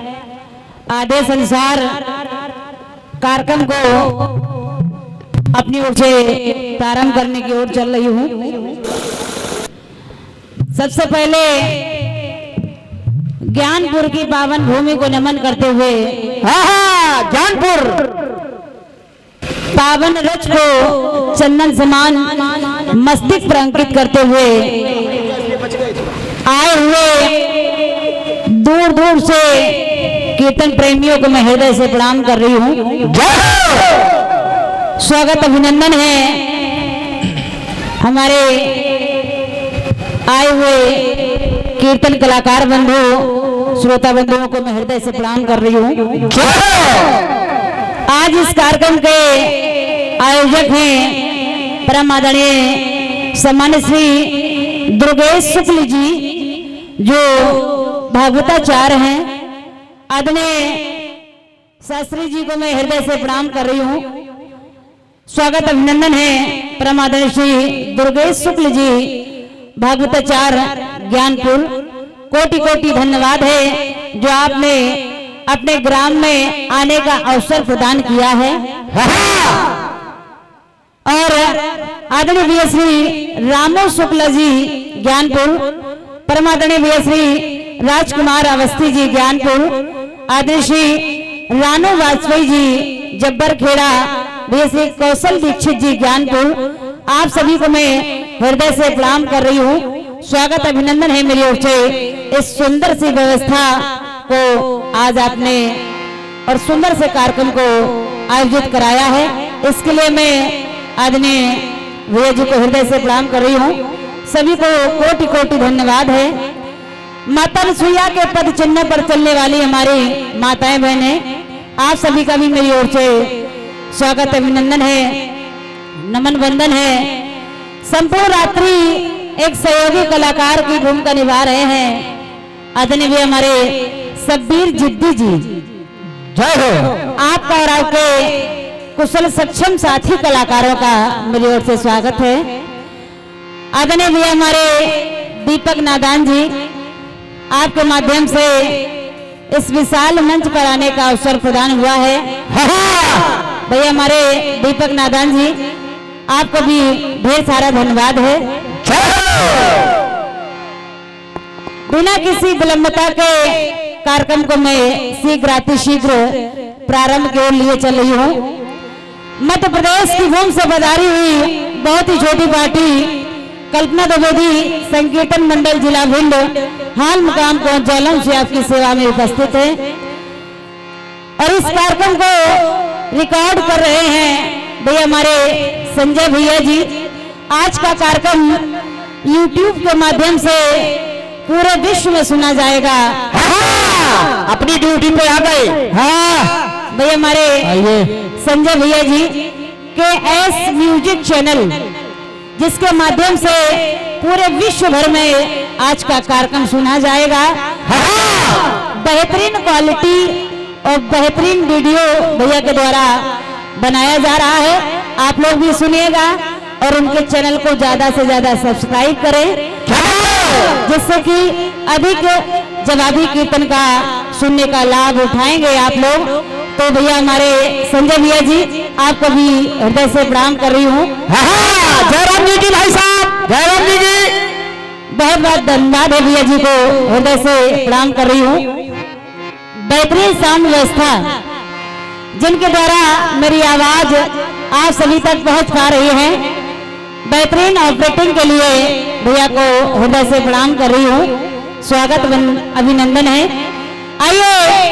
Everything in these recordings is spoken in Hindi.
आदेश अनुसार कार्यक्रम को अपनी ओर से प्रारंभ करने की ओर चल रही हूँ। सबसे पहले ज्ञानपुर की पावन भूमि को नमन करते हुए, ज्ञानपुर पावन रच को चंदन समान मस्तिष्क पर अंकित करते हुए आए हुए दूर दूर से कीर्तन प्रेमियों को मैं हृदय से प्रणाम कर रही हूँ। स्वागत अभिनंदन है हमारे आए हुए कीर्तन कलाकार बंधु श्रोता बंधुओं को मैं हृदय से प्रणाम कर रही हूँ। आज इस कार्यक्रम के आयोजक हैं परम आदरणीय सम्मानित श्री दुर्गेश शुक्ल जी, जो भागवताचार्य हैं। आदरणीय शास्त्री जी को मैं हृदय से प्रणाम कर रही हूँ। स्वागत अभिनंदन है परम आदरणीय श्री दुर्गेश शुक्ल जी, भागवताचार्य ज्ञानपुर। कोटि कोटि धन्यवाद है जो आपने अपने ग्राम में आने का अवसर प्रदान किया है। और आदरणीय भैया श्री रामो शुक्ला जी ज्ञानपुर, परम आदरणीय भैया श्री राजकुमार अवस्थी जी ज्ञानपुर, आदरणीय श्री रानू वाजपेयी जी जब्बर खेड़ा, भैया श्री कौशल दीक्षित जी ज्ञानपुर, आप सभी को मैं हृदय से प्रणाम कर रही हूँ। स्वागत अभिनंदन है मेरी ओर से। इस सुंदर सी व्यवस्था को आज आपने और सुंदर से कार्यक्रम को आयोजित कराया है, इसके लिए मैं आदरणीय भैया जी को हृदय से प्रणाम कर रही हूँ। सभी को कोटि कोटि धन्यवाद है। माता अनुसुईया के पद चिन्ह पर चलने वाली हमारी माताएं बहनें, आप सभी का भी मेरी ओर से स्वागत अभिनंदन है, नमन वंदन है। संपूर्ण रात्रि एक सहयोगी कलाकार की भूमिका निभा रहे हैं आदरणीय भी हमारे सब्बीर जिद्दी जी। जय हो। आपका और आपके कुशल सक्षम साथी कलाकारों का मेरी ओर से स्वागत है। आदरणीय भी हमारे दीपक नादान जी, आपके माध्यम से इस विशाल मंच पर आने का अवसर प्रदान हुआ है। भैया हमारे दीपक नादान जी, आपको भी ढेर सारा धन्यवाद है। बिना किसी विलंबता के कार्यक्रम को मैं शीघ्र प्रारंभ की ओर लिए चल रही हूँ। मध्य प्रदेश की भूमि से पधारी हुई बहुत ही छोटी पार्टी कल्पना द्विवेदी संकीर्तन मंडल जिला भिंड हाल मुकाम पहुंच से आपकी सेवा में उपस्थित है और इस कार्यक्रम को रिकॉर्ड कर रहे हैं भैया हमारे संजय भैया जी। आज का कार्यक्रम YouTube के माध्यम से पूरे विश्व में सुना जाएगा। अपनी ड्यूटी पे आ गए। हाँ भैया हमारे संजय भैया जी के एस म्यूजिक चैनल, जिसके माध्यम से पूरे विश्व भर में आज का कार्यक्रम सुना जाएगा। बेहतरीन क्वालिटी और बेहतरीन वीडियो भैया के द्वारा बनाया जा रहा है। आप लोग भी सुनिएगा और उनके चैनल को ज्यादा से ज्यादा सब्सक्राइब करें, जिससे कि अधिक जवाबी कीर्तन का सुनने का लाभ उठाएंगे आप लोग। तो भैया हमारे संजय भैया जी, आपको भी हृदय से प्रणाम कर रही हूँ। जयराम जी की भाई साहब, जयराम जी की बहुत बहुत धन्यवाद है भैया जी को हृदय से प्रणाम कर रही हूँ। बेहतरीन साउंड व्यवस्था जिनके द्वारा मेरी आवाज आप सभी तक पहुंच पा रही है, बेहतरीन ऑपरेटिंग के लिए भैया को हृदय से प्रणाम कर रही हूँ। स्वागत अभिनंदन है। आइए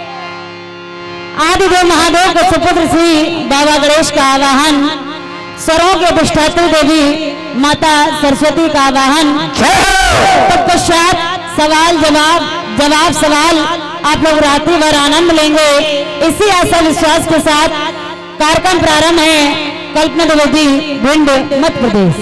आदिदेव महादेव के सुपुत्र श्री बाबा गणेश का आवाहन, स्वरों के अधिष्ठात्री देवी माता सरस्वती का आवाहन, तत्पश्चात सवाल जवाब सवाल आप लोग रात्रि भर आनंद लेंगे। इसी आशा विश्वास के साथ कार्यक्रम प्रारंभ है। कल्पना द्विवेदी, भिंड, मध्य प्रदेश।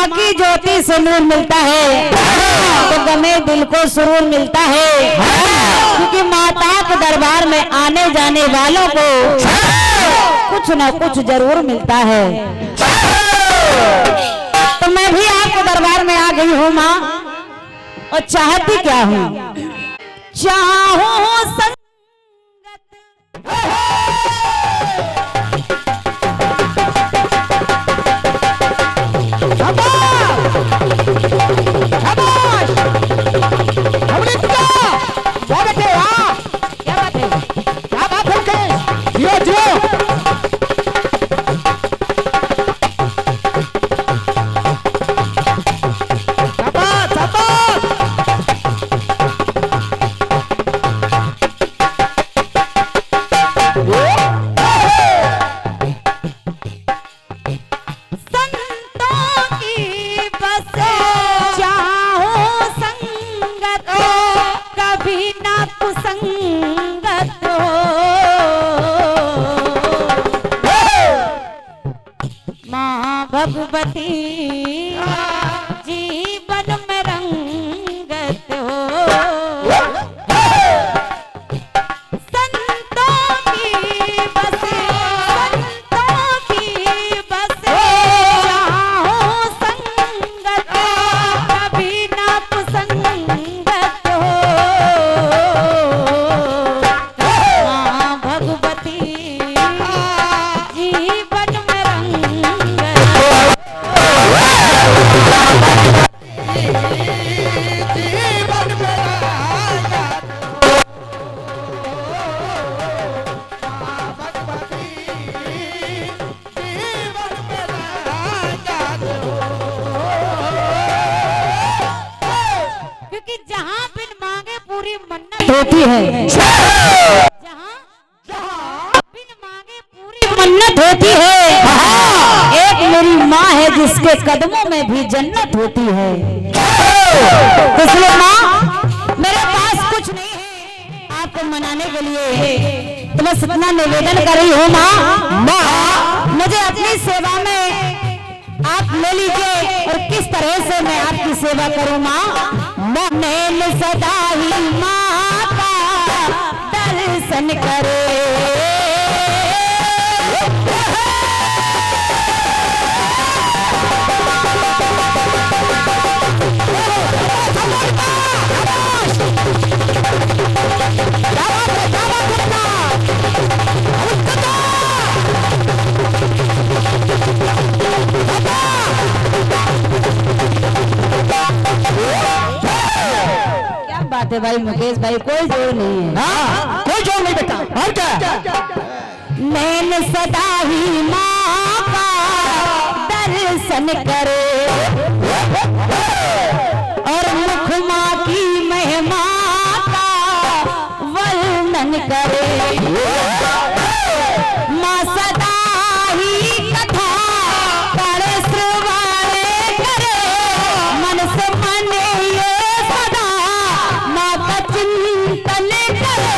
माँ की ज्योति से नूर मिलता है तो गमे दिल को सुरूर मिलता है, क्योंकि माता के दरबार में आने जाने वालों को कुछ ना कुछ जरूर मिलता है। तो मैं भी आपके दरबार में आ गई हूँ माँ, और चाहती क्या हूँ, चाहूं संगत भगवती जीवन में रंगत हो, संतों की बसे, संतों की बसे, चाहो संगत कभी ना कुसंगत हो। माँ भगवती जीवन में होती है, जहाँ बिन मांगे पूरी मन्नत होती है। एक मेरी माँ है जिसके कदमों में भी जन्नत होती है। इसलिए माँ मेरे पास कुछ नहीं है आपको मनाने के लिए, तो बस इतना निवेदन कर रही हूँ माँ, मुझे अपनी सेवा में आप ले लीजिए, और किस तरह से मैं आपकी सेवा करूँ माँ। नैन सदा ही माँ का दर्शन करे, बात है भाई मुकेश भाई, कोई जोर नहीं है। हाँ, कोई जोर नहीं बेटा। और क्या? नैन सदा ही माँ का दर्शन करे, और मुख माँ की महिमा का वर्णन करे। माँ सदा ही कथा करे, श्रवण करे, मन से मन ये चिंतन करे।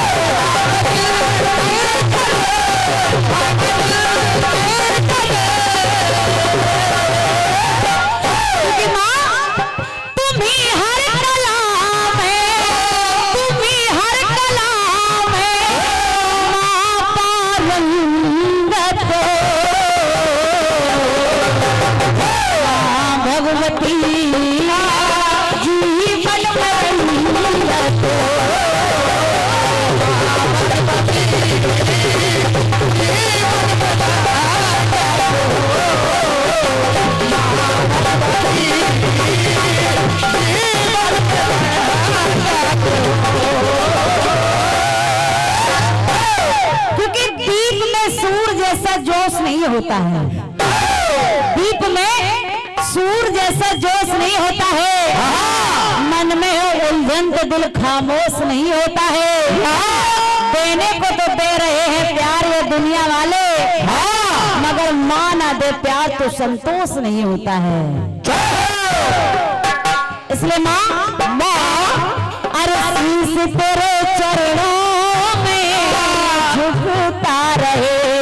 नहीं होता है, दीप में सूर जैसा जोश नहीं होता है, मन में हो उलझन तो दिल खामोश नहीं होता है। देने को तो दे रहे हैं प्यार ये दुनिया वाले, मगर मां ना दे प्यार तो संतोष नहीं होता है। इसलिए मां अरसीस तेरे चरणों में झुकता रहे,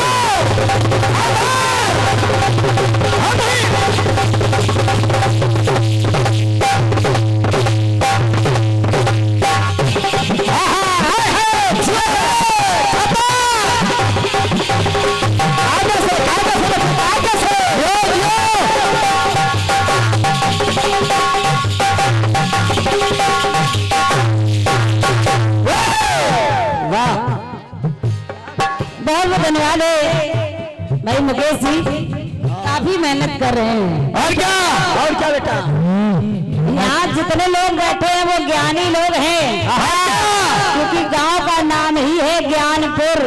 धन्यवाद भाई मुकेश जी, काफी मेहनत कर रहे हैं। और क्या बेटा, यहाँ जितने लोग बैठे हैं वो ज्ञानी लोग हैं, क्योंकि गांव का नाम ही है ज्ञानपुर।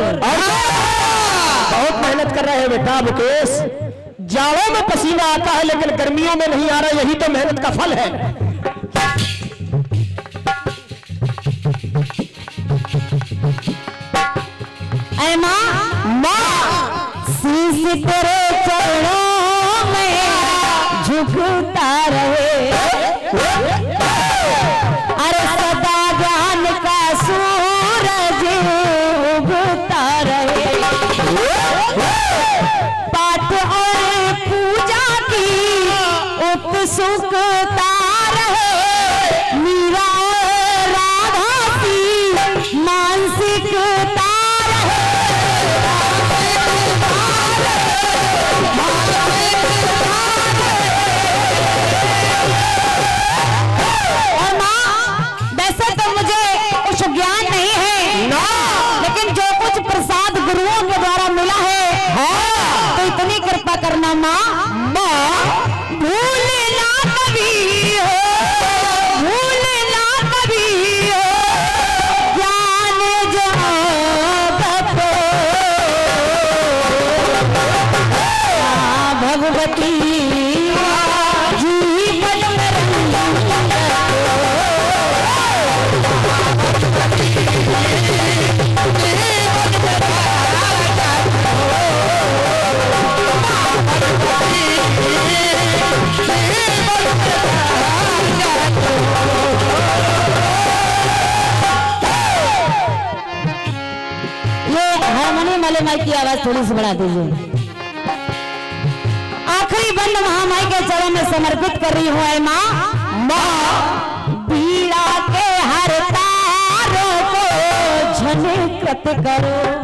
बहुत मेहनत कर रहे हैं बेटा मुकेश। जाड़ों में पसीना आता है लेकिन गर्मियों में नहीं आ रहा, यही तो मेहनत का फल है। ऐ माँ शीश तेरे चरणों में झुकता रहे, अरे सदा ज्ञान का सूरज उगता रहे, पाठ और पूजा की उत्सुकता रहे, मीरा और राधा की मानसिकता करना माँ भूल ना कभी हो, भूल ना कभी हो, ज्ञान जहाँ भगवती जीवन वाले माई की आवाज थोड़ी सी बढ़ा दीजिए। आखिरी बंद महामाई के चरण में समर्पित कर रही हूँ। माँ पीड़ा के हर तारों को झनकृत करो,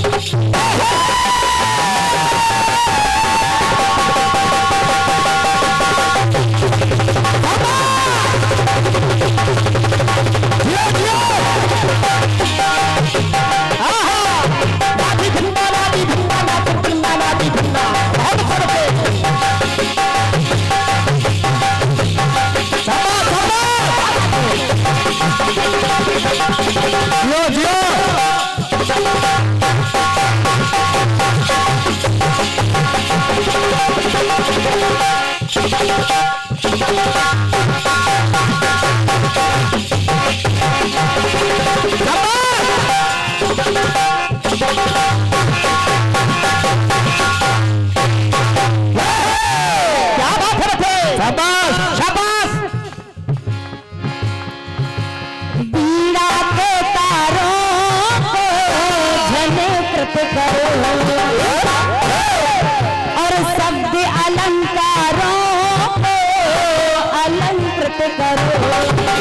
और शब्द अलंकारों को अलंकृत करो,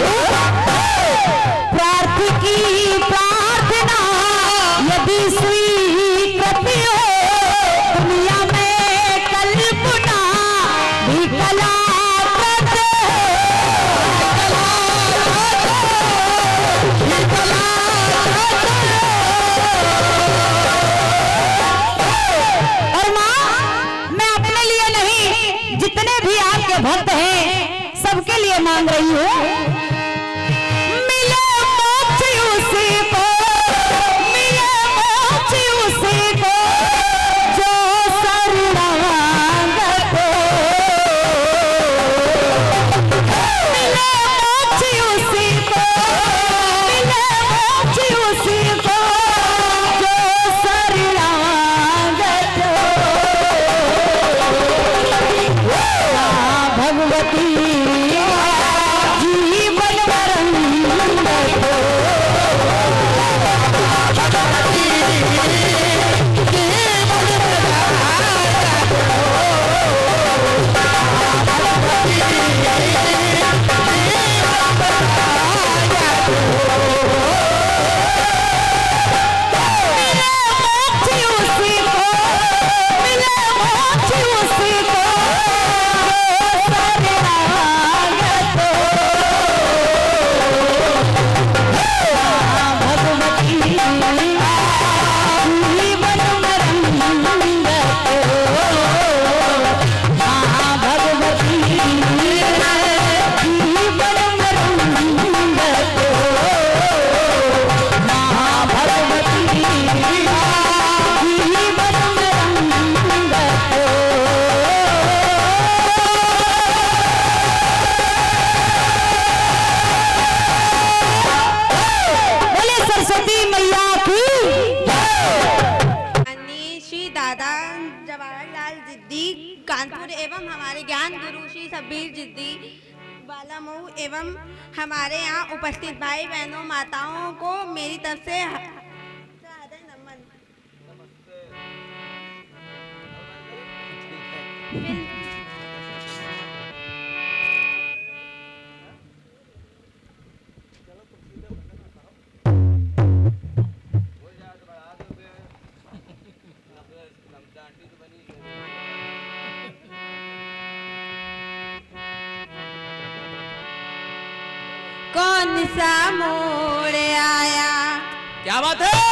प्रार्थी की प्रार्थना यदि स्वीकृत हो, दुनिया में कल्पना भी कलाकृत भक्त हैं सबके लिए मांग रही हूँ। मिले मोक्ष उसी को, मिले मोक्ष उसी को जो शरणागत हो, मिले मोक्ष उसी को, मिले मोक्ष उसी को जो शरणागत हो। भगवती शब्बीर जिद्दी बालामऊ एवं हमारे यहाँ उपस्थित भाई बहनों माताओं को मेरी तरफ से नमन। कौन सा मोड़ आया, क्या बात है?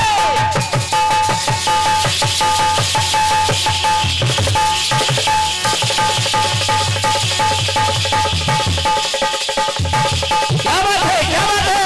क्या बात है? क्या बात है?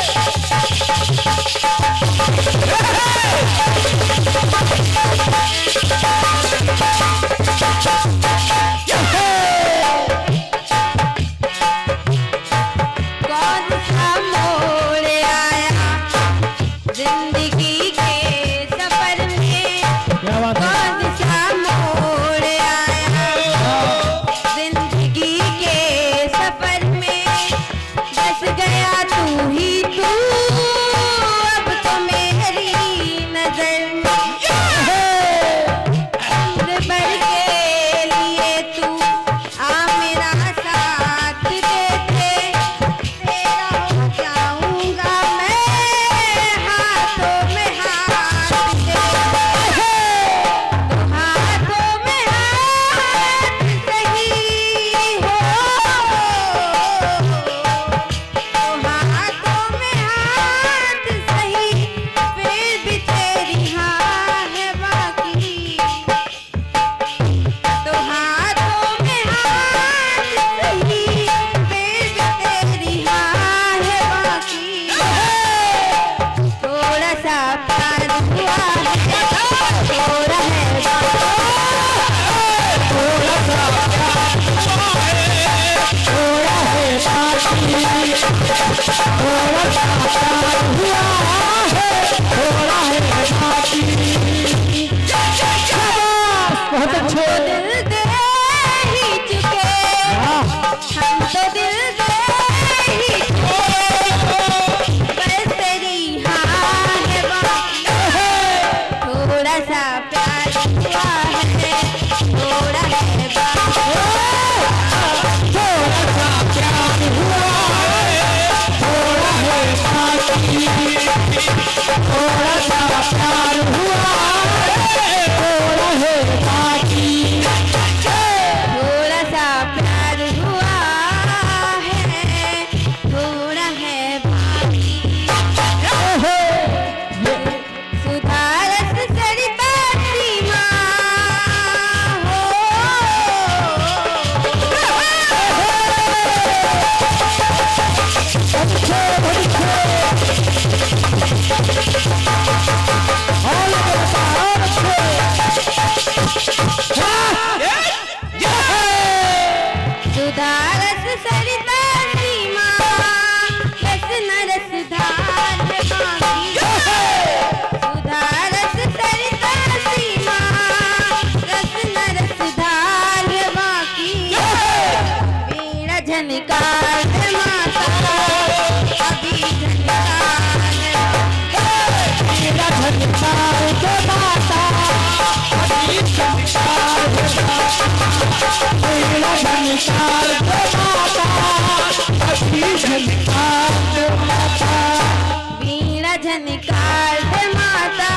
वीणा झनकार दे माता,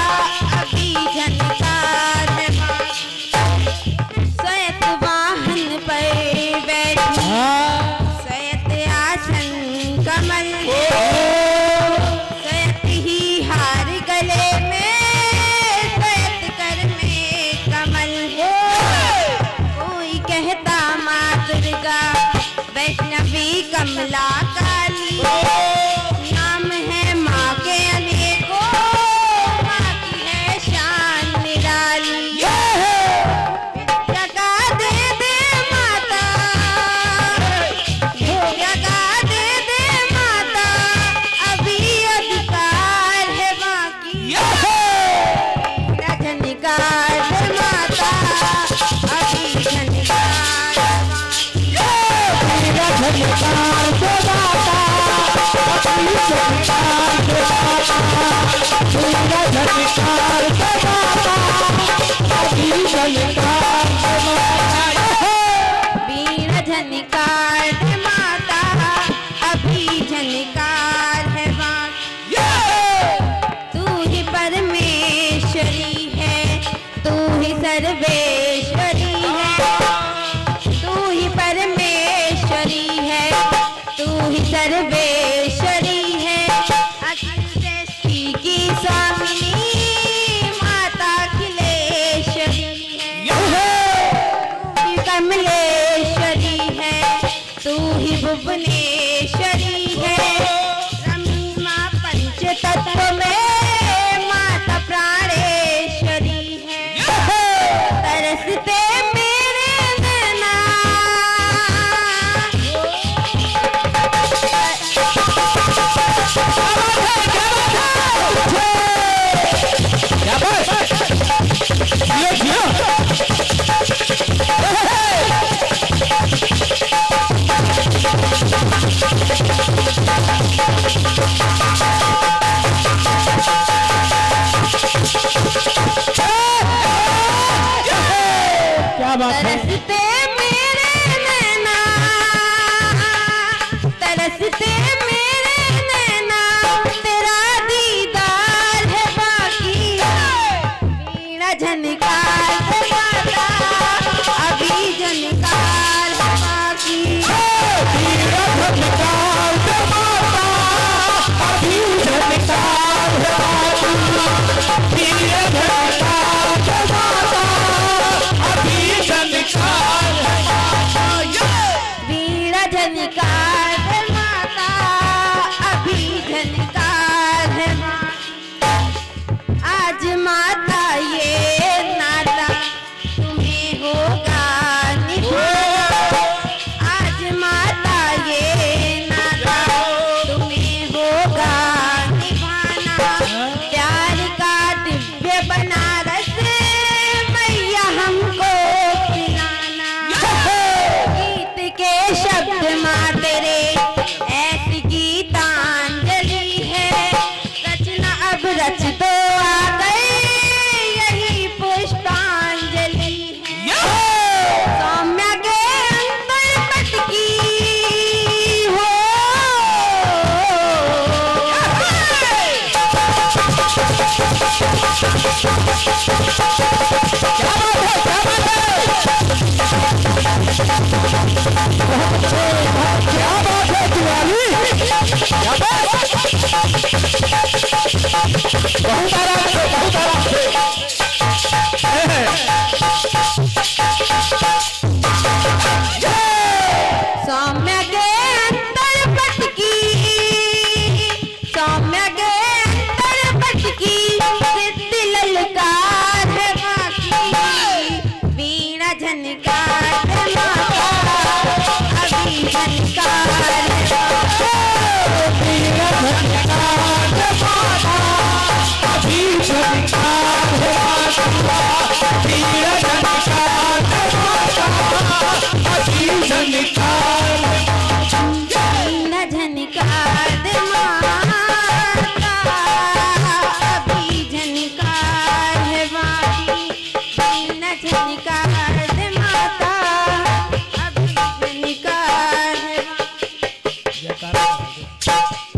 अभी झनकार दे माता। श्वेत वाहन पर बैठी, श्वेत आसन कमल, श्वेत ही हार गले में, श्वेत कर में कमल। कोई कहता माँ दुर्गा, वैष्णवी कमला काली, नाम है माँ के अनेकों, माँ की है शान निराली। विद्या का दे दे माता, विद्या का दे दे माता, अभी अधिकार है माँ की। वीणा झनकार दे माता, अभी झनकार है माँ की। झनकार दे माता, अभी झनकार दे माता, वीणा झनकार दे माता, अभी झनकार दे माता। वीणा झनकार दे माता, अभी झनकार है बाकी। तू ही परमेश्वरी है, तू ही सर्वेश्वरी है, तू ही परमेश्वरी है, तू ही सर्वेश्वरी है। अखिल सृष्टि की स्वामिनी माता अखिलेश्वरी है, तू ही कमलेश्वरी है, तू ही भुवनेश्वरी है। रमी पंच तत्व में माता प्राणेश्वरी है। तरसते मेरे नैना, क्या बात है? जियो जियो। क्या बात है? तरसते मेरे नैना, तरसते मेरे नैना, तेरा दीदार है बाकी। वीणा झनकार दे माता, अभी झनकार है बाकी। वीणा झनकार दे माता, अभी झनकार है बाकी। वीणा झनकार दे माता, अभी झनकार है बाकी। वीणा झनकार दे माता, अभी झनकार है बाकी। आज माता ये नाता तुम्हें होगा निभाना, आज माता ये नाता तुम्हें होगा निभाना। प्यार का दिव्य बनारस मैया हमको खिलाना। गीत के शब्द माँ तेरे ऐसी गीतांजलि है। रचना अब रच तो आ गई, यही पुष्पांजलि है। सौम्या के अंदर पटकी हो, क्या बात है दिवाली? क्या बात? बहुत आराम से, बहुत आराम से। सौम्या के अंदर पटकी, सौम्या के अंदर पटकी, सिद्ध ललकार है बाकी। वीणा झनकार दे माता, अभी झनकार है बाकी। वीणा झनकार दे माता, अभी झनकार है बाकी। वीणा झनकार दे माता, अभी झनकार है बाकी। वीणा झनकार दे माता, अभी झनकार है बाकी। वीणा झनकार दे माता, अभी झनकार है बाकी।